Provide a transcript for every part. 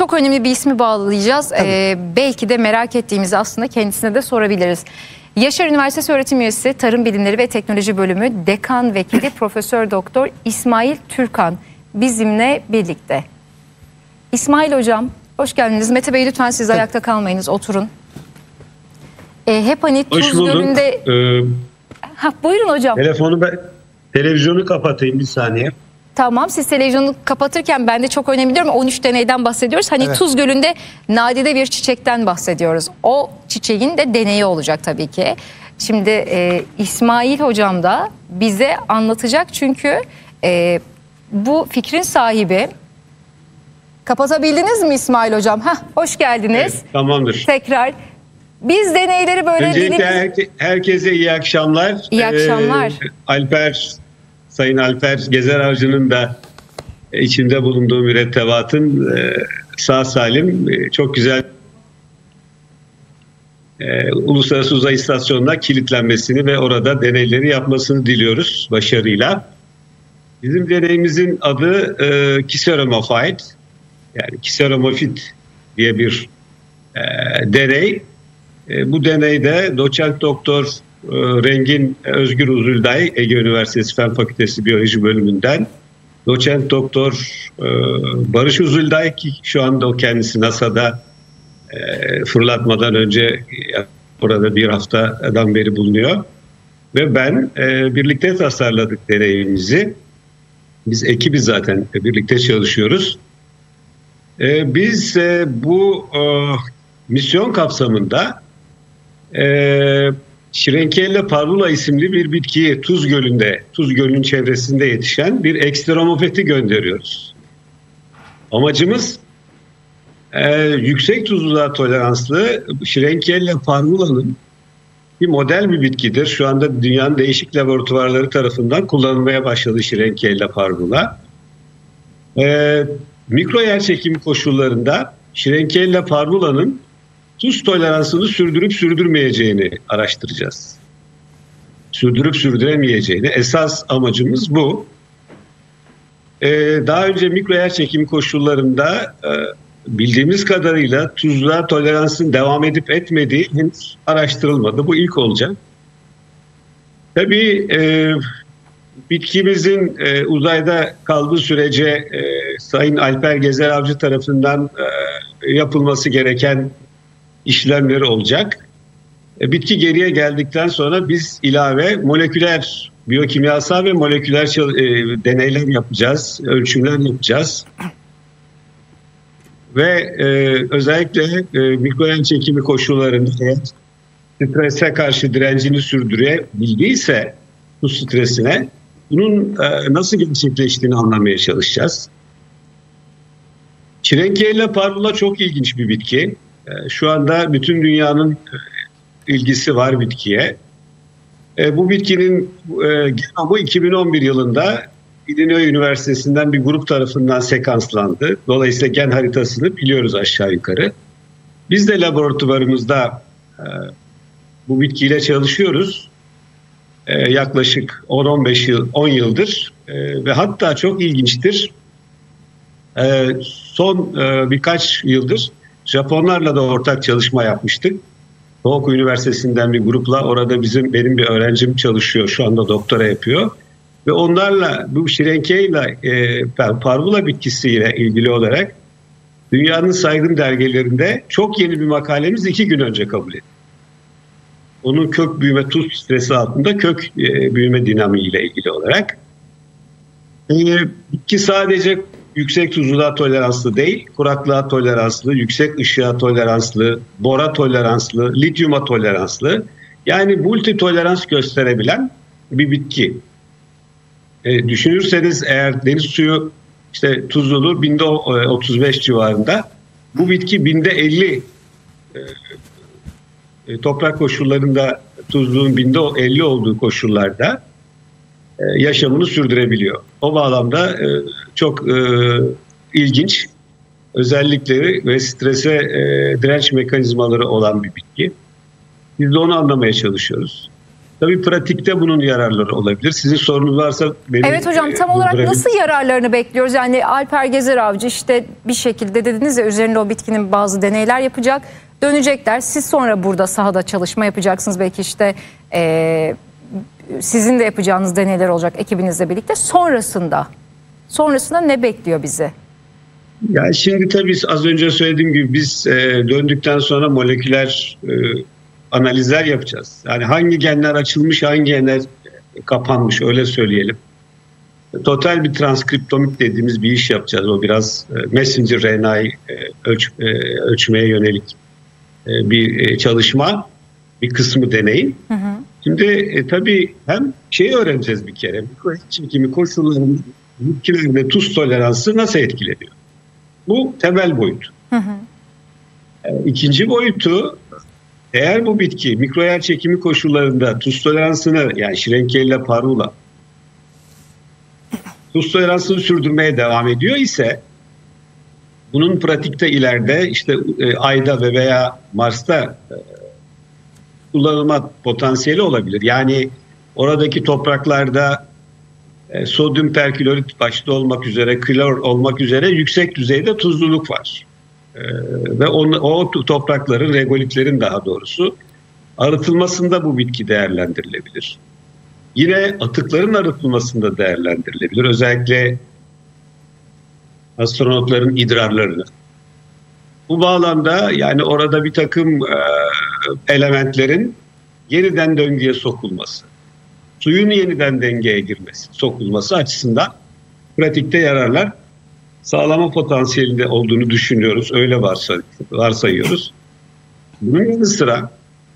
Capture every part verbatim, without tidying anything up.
çok önemli bir ismi bağlayacağız. Ee, belki de merak ettiğimizi aslında kendisine de sorabiliriz. Yaşar Üniversitesi öğretim üyesi Tarım Bilimleri ve Teknoloji Bölümü Dekan Vekili Profesör Doktor İsmail Türkan bizimle birlikte. İsmail Hocam hoş geldiniz. Mete Bey lütfen siz ayakta kalmayınız, oturun. E, Hepanik Tuz Gölü'nde... Ee, ha, buyurun hocam. Telefonu ben, televizyonu kapatayım bir saniye. Tamam, siz televizyonu kapatırken ben de çok önemli diyorum. on üç deneyden bahsediyoruz. Hani evet. Tuz Gölü'nde nadide bir çiçekten bahsediyoruz. O çiçeğin de deneyi olacak tabii ki. Şimdi e, İsmail hocam da bize anlatacak çünkü e, bu fikrin sahibi. Kapatabildiniz mi İsmail hocam? Heh, hoş geldiniz. Evet, tamamdır. Tekrar. Biz deneyleri böyle... Öncelikle dilimiz... herke, herkese iyi akşamlar. İyi akşamlar. Ee, Alper, Sayın Alper Gezer Avcı'nın da içinde bulunduğu mürettebatın e, sağ salim e, çok güzel e, Uluslararası Uzay İstasyonu'na kilitlenmesini ve orada deneyleri yapmasını diliyoruz başarıyla. Bizim deneyimizin adı e, Kiseromophyte, yani Kiseromophyt diye bir e, deney. E, bu deneyde doçent doktor e, Rengin Özgür Uzulday, Ege Üniversitesi Fen Fakültesi Biyoloji Bölümünden, doçent doktor e, Barış Uzulday, ki şu anda o kendisi NASA'da e, fırlatmadan önce e, orada bir haftadan beri bulunuyor. Ve ben e, birlikte tasarladık deneyimizi. Biz ekibiz zaten, e, birlikte çalışıyoruz. E, biz e, bu e, misyon kapsamında Ee, Şirenkella parvula isimli bir bitkiyi Tuz Gölü'nde, Tuz Gölü'nün çevresinde yetişen bir ekstremofeti gönderiyoruz. Amacımız e, yüksek tuzluluğa toleranslı Şirenkella parvula'nın bir model bir bitkidir. Şu anda dünyanın değişik laboratuvarları tarafından kullanılmaya başladı Şirenkella parvula. E, mikro yerçekimi koşullarında Şirenkella parvula'nın tuz toleransını sürdürüp sürdürmeyeceğini araştıracağız. Sürdürüp sürdüremeyeceğini. Esas amacımız bu. Ee, daha önce mikro yerçekimi koşullarında e, bildiğimiz kadarıyla tuzluğa toleransın devam edip etmediği henüz araştırılmadı. Bu ilk olacak. Tabii e, bitkimizin e, uzayda kaldığı sürece e, Sayın Alper Gezer Avcı tarafından e, yapılması gereken işlemleri olacak. Bitki geriye geldikten sonra biz ilave moleküler, biyokimyasal ve moleküler e, deneyler yapacağız, ölçümler yapacağız. Ve e, özellikle e, mikroyen çekimi koşullarında strese karşı direncini sürdürebildiyse bu stresine bunun e, nasıl gerçekleştiğini anlamaya çalışacağız. Şirenkella parvula çok ilginç bir bitki. Şu anda bütün dünyanın ilgisi var bitkiye. Bu bitkinin genomu iki bin on bir yılında Illinois Üniversitesi'nden bir grup tarafından sekanslandı. Dolayısıyla gen haritasını biliyoruz aşağı yukarı. Biz de laboratuvarımızda bu bitkiyle çalışıyoruz. Yaklaşık on on beş yıl, on yıldır ve hatta çok ilginçtir. Son birkaç yıldır Japonlarla da ortak çalışma yapmıştık. Tohoku Üniversitesi'nden bir grupla, orada bizim benim bir öğrencim çalışıyor. Şu anda doktora yapıyor. Ve onlarla bu Şirenkella e, parvula bitkisiyle ilgili olarak dünyanın saygın dergilerinde çok yeni bir makalemiz iki gün önce kabul edildi. Onun kök büyüme tuz stresi altında kök e, büyüme dinamiği ile ilgili olarak. E, bitki sadece yüksek tuzluluğa toleranslı değil, kuraklığa toleranslı, yüksek ışığa toleranslı, bora toleranslı, lityuma toleranslı, yani multi tolerans gösterebilen bir bitki. E, düşünürseniz eğer deniz suyu işte tuzluluğu binde otuz beş civarında, bu bitki binde elli e, e, toprak koşullarında tuzluluğun binde elli olduğu koşullarda e, yaşamını sürdürebiliyor. O bağlamda e, çok e, ilginç özellikleri ve strese e, direnç mekanizmaları olan bir bitki. Biz de onu anlamaya çalışıyoruz. Tabii pratikte bunun yararları olabilir. Sizin sorunuz varsa beni... Evet hocam, tam olarak nasıl yararlarını bekliyoruz? Yani Alper Gezer Avcı işte bir şekilde dediniz ya, üzerinde o bitkinin bazı deneyler yapacak. Dönecekler. Siz sonra burada sahada çalışma yapacaksınız. Belki işte e, sizin de yapacağınız deneyler olacak ekibinizle birlikte. Sonrasında, sonrasında ne bekliyor bizi? Ya şimdi tabii az önce söylediğim gibi biz e, döndükten sonra moleküler e, analizler yapacağız. Yani hangi genler açılmış, hangi genler kapanmış, öyle söyleyelim. Total bir transkriptomik dediğimiz bir iş yapacağız. O biraz e, messenger R N A'yı e, ölç, e, ölçmeye yönelik e, bir e, çalışma, bir kısmı deneyin. Hı hı. Şimdi e, tabii hem şeyi öğreneceğiz bir kere. Mikroçekimi koşullarının bitkilerde tuz toleransı nasıl etkileniyor? Bu temel boyut. Hı hı. E, ikinci boyutu, eğer bu bitki mikroyer çekimi koşullarında tuz toleransını, yani Şirenkella parula tuz toleransını sürdürmeye devam ediyor ise bunun pratikte ileride işte e, Ay'da ve veya Mars'ta e, kullanılma potansiyeli olabilir. Yani oradaki topraklarda e, sodyum perklorit başta olmak üzere, klor olmak üzere yüksek düzeyde tuzluluk var. E, ve on, o toprakların, regolitlerin daha doğrusu arıtılmasında bu bitki değerlendirilebilir. Yine atıkların arıtılmasında değerlendirilebilir. Özellikle astronotların idrarlarını. Bu bağlamda yani orada bir takım e, elementlerin yeniden döngüye sokulması, suyun yeniden dengeye girmesi, sokulması açısından pratikte yararlar sağlama potansiyelinde olduğunu düşünüyoruz. Öyle varsay varsayıyoruz. Bunun yanı sıra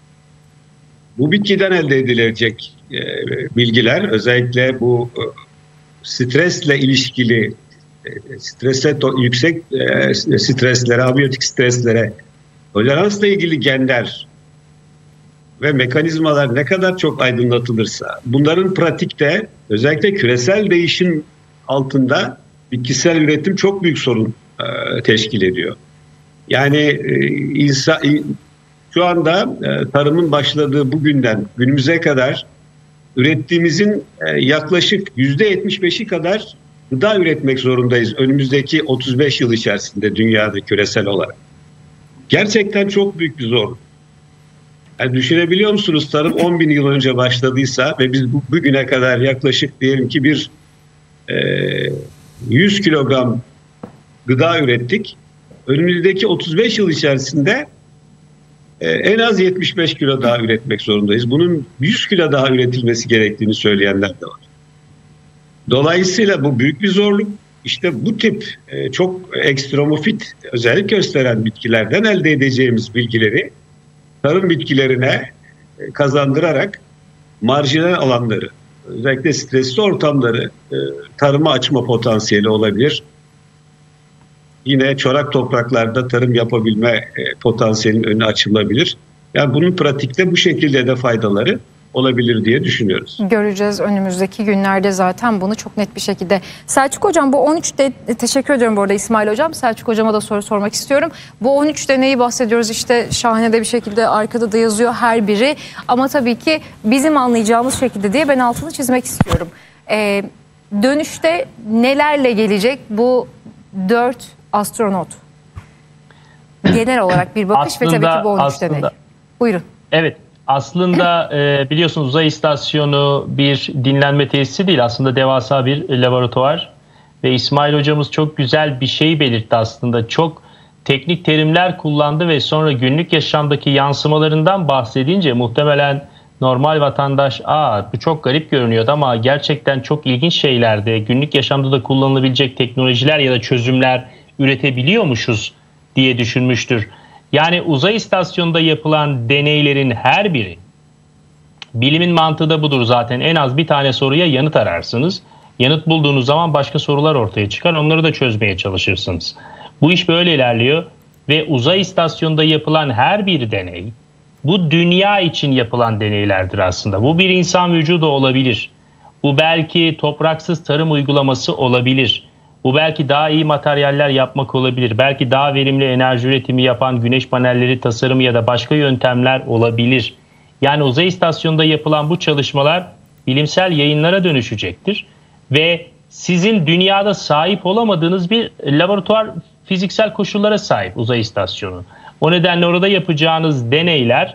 bu bitkiden elde edilecek e, bilgiler, özellikle bu e, stresle ilişkili e, stresle yüksek e, streslere, abiyotik streslere toleransla ilgili genler ve mekanizmalar ne kadar çok aydınlatılırsa, bunların pratikte özellikle küresel değişim altında bitkisel üretim çok büyük sorun e, teşkil ediyor. Yani e, insan şu anda e, tarımın başladığı bugünden günümüze kadar ürettiğimizin e, yaklaşık yüzde yetmiş beşi kadar gıda üretmek zorundayız önümüzdeki otuz beş yıl içerisinde dünyada küresel olarak. Gerçekten çok büyük bir zorluk. Yani düşünebiliyor musunuz, tarım on bin yıl önce başladıysa ve biz bu, bugüne kadar yaklaşık diyelim ki bir e, yüz kilogram gıda ürettik. Önümüzdeki otuz beş yıl içerisinde e, en az yetmiş beş kilo daha üretmek zorundayız. Bunun yüz kilo daha üretilmesi gerektiğini söyleyenler de var. Dolayısıyla bu büyük bir zorluk. İşte bu tip e, çok ekstremofit özellik gösteren bitkilerden elde edeceğimiz bilgileri tarım bitkilerine e, kazandırarak marjinal alanları, özellikle stresli ortamları e, tarıma açma potansiyeli olabilir. Yine çorak topraklarda tarım yapabilme e, potansiyelinin önü açılabilir. Yani bunun pratikte bu şekilde de faydaları olabilir diye düşünüyoruz. Göreceğiz önümüzdeki günlerde zaten bunu çok net bir şekilde. Selçuk Hocam, bu on üçte teşekkür ediyorum bu arada İsmail Hocam. Selçuk Hocama da soru sormak istiyorum. Bu on üç deneyi bahsediyoruz, işte şahane de bir şekilde arkada da yazıyor her biri. Ama tabii ki bizim anlayacağımız şekilde diye ben altını çizmek istiyorum. Ee, dönüşte nelerle gelecek bu dört astronot? Genel olarak bir bakış aslında, ve tabii ki bu on üç aslında, deney. Buyurun. Evet. Aslında e, biliyorsunuz uzay istasyonu bir dinlenme tesisi değil, aslında devasa bir laboratuvar ve İsmail hocamız çok güzel bir şey belirtti aslında. Çok teknik terimler kullandı ve sonra günlük yaşamdaki yansımalarından bahsedince muhtemelen normal vatandaş aa bu çok garip görünüyordu ama gerçekten çok ilginç şeylerdi, günlük yaşamda da kullanılabilecek teknolojiler ya da çözümler üretebiliyormuşuz diye düşünmüştür. Yani uzay istasyonunda yapılan deneylerin her biri, bilimin mantığı da budur zaten, en az bir tane soruya yanıt ararsınız. Yanıt bulduğunuz zaman başka sorular ortaya çıkar, onları da çözmeye çalışırsınız. Bu iş böyle ilerliyor ve uzay istasyonunda yapılan her bir deney, bu dünya için yapılan deneylerdir aslında. Bu bir insan vücudu olabilir. Bu belki topraksız tarım uygulaması olabilir. Bu belki daha iyi materyaller yapmak olabilir. Belki daha verimli enerji üretimi yapan güneş panelleri tasarımı ya da başka yöntemler olabilir. Yani uzay istasyonunda yapılan bu çalışmalar bilimsel yayınlara dönüşecektir. Ve sizin dünyada sahip olamadığınız bir laboratuvar fiziksel koşullara sahip uzay istasyonu. O nedenle orada yapacağınız deneyler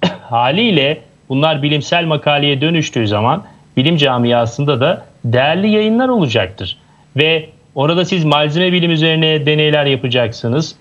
haliyle bunlar bilimsel makaleye dönüştüğü zaman bilim camiasında da değerli yayınlar olacaktır. Ve orada siz malzeme bilim üzerine deneyler yapacaksınız.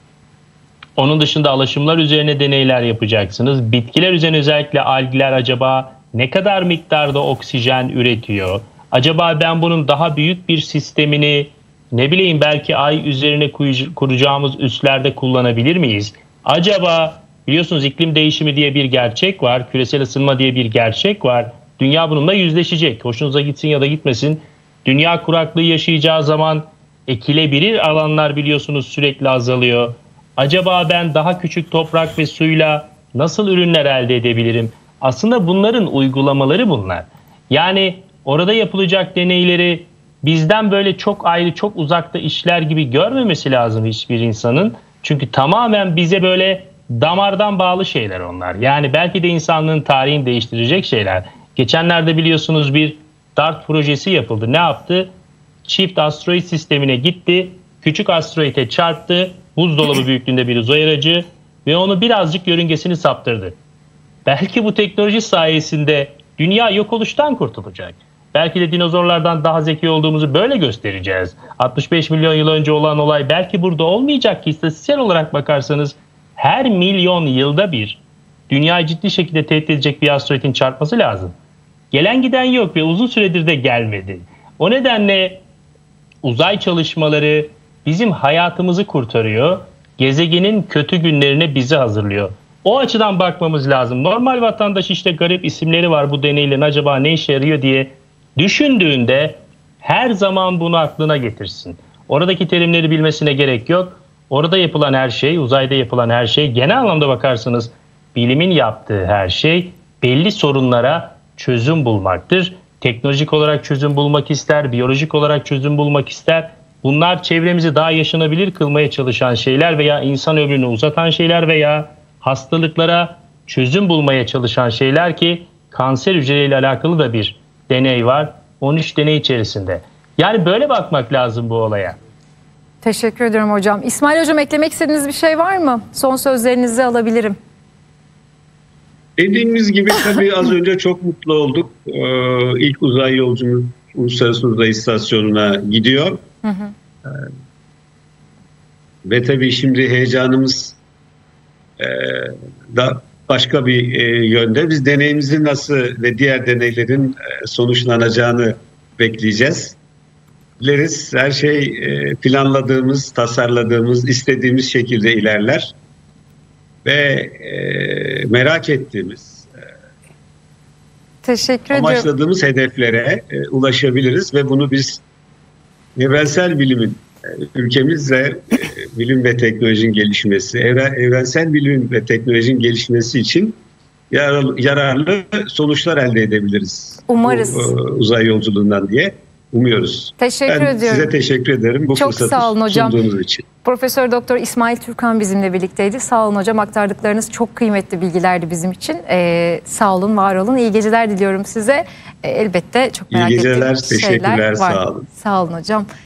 Onun dışında alaşımlar üzerine deneyler yapacaksınız. Bitkiler üzerine, özellikle algler acaba ne kadar miktarda oksijen üretiyor? Acaba ben bunun daha büyük bir sistemini, ne bileyim, belki ay üzerine kuracağımız üslerde kullanabilir miyiz? Acaba biliyorsunuz iklim değişimi diye bir gerçek var, küresel ısınma diye bir gerçek var. Dünya bununla yüzleşecek. Hoşunuza gitsin ya da gitmesin. Dünya kuraklığı yaşayacağı zaman ekilebilir alanlar biliyorsunuz sürekli azalıyor. Acaba ben daha küçük toprak ve suyla nasıl ürünler elde edebilirim? Aslında bunların uygulamaları bunlar. Yani orada yapılacak deneyleri bizden böyle çok ayrı, çok uzakta işler gibi görmemesi lazım hiçbir insanın. Çünkü tamamen bize böyle damardan bağlı şeyler onlar. Yani belki de insanlığın tarihini değiştirecek şeyler. Geçenlerde biliyorsunuz bir DART projesi yapıldı. Ne yaptı? Çift asteroid sistemine gitti, küçük asteroide çarptı, buzdolabı büyüklüğünde bir uzay aracı ve onu birazcık yörüngesini saptırdı. Belki bu teknoloji sayesinde dünya yok oluştan kurtulacak. Belki de dinozorlardan daha zeki olduğumuzu böyle göstereceğiz. altmış beş milyon yıl önce olan olay belki burada olmayacak ki, istatistiksel olarak bakarsanız her milyon yılda bir dünyayı ciddi şekilde tehdit edecek bir asteroidin çarpması lazım. Gelen giden yok ve uzun süredir de gelmedi. O nedenle uzay çalışmaları bizim hayatımızı kurtarıyor. Gezegenin kötü günlerine bizi hazırlıyor. O açıdan bakmamız lazım. Normal vatandaş işte garip isimleri var bu deneylerin, acaba ne işe yarıyor diye düşündüğünde her zaman bunu aklına getirsin. Oradaki terimleri bilmesine gerek yok. Orada yapılan her şey, uzayda yapılan her şey, genel anlamda bakarsanız bilimin yaptığı her şey belli sorunlara çözüm bulmaktır. Teknolojik olarak çözüm bulmak ister, biyolojik olarak çözüm bulmak ister. Bunlar çevremizi daha yaşanabilir kılmaya çalışan şeyler veya insan ömrünü uzatan şeyler veya hastalıklara çözüm bulmaya çalışan şeyler ki kanser hücreleriyle alakalı da bir deney var. on üç deney içerisinde. Yani böyle bakmak lazım bu olaya. Teşekkür ederim hocam. İsmail hocam, eklemek istediğiniz bir şey var mı? Son sözlerinizi alabilirim. Dediğimiz gibi tabii az önce çok mutlu olduk. Ee, ilk uzay yolcumuz Uluslararası Uzay İstasyonu'na gidiyor. Hı hı. Ee, ve tabii şimdi heyecanımız e, da başka bir e, yönde. Biz deneyimizin nasıl ve diğer deneylerin e, sonuçlanacağını bekleyeceğiz. Dileriz her şey e, planladığımız, tasarladığımız, istediğimiz şekilde ilerler. Ve e, merak ettiğimiz, e, Teşekkür amaçladığımız ediyorum. hedeflere e, ulaşabiliriz ve bunu biz evrensel bilimin, e, ülkemizle e, bilim ve teknolojinin gelişmesi, evren, evrensel bilim ve teknolojinin gelişmesi için yararlı, yararlı sonuçlar elde edebiliriz. Umarız. Bu, e, uzay yolculuğundan diye umuyoruz. Teşekkür ben ediyorum. size teşekkür ederim bu Çok fırsatı sağ olun hocam. sunduğunuz için. Profesör Doktor İsmail Türkan bizimle birlikteydi. Sağ olun hocam, aktardıklarınız çok kıymetli bilgilerdi bizim için. Ee, sağ olun, var olun. İyi geceler diliyorum size. Ee, elbette çok merak ettiğim şeyler var. İyi geceler, teşekkürler, sağ olun. Sağ olun hocam.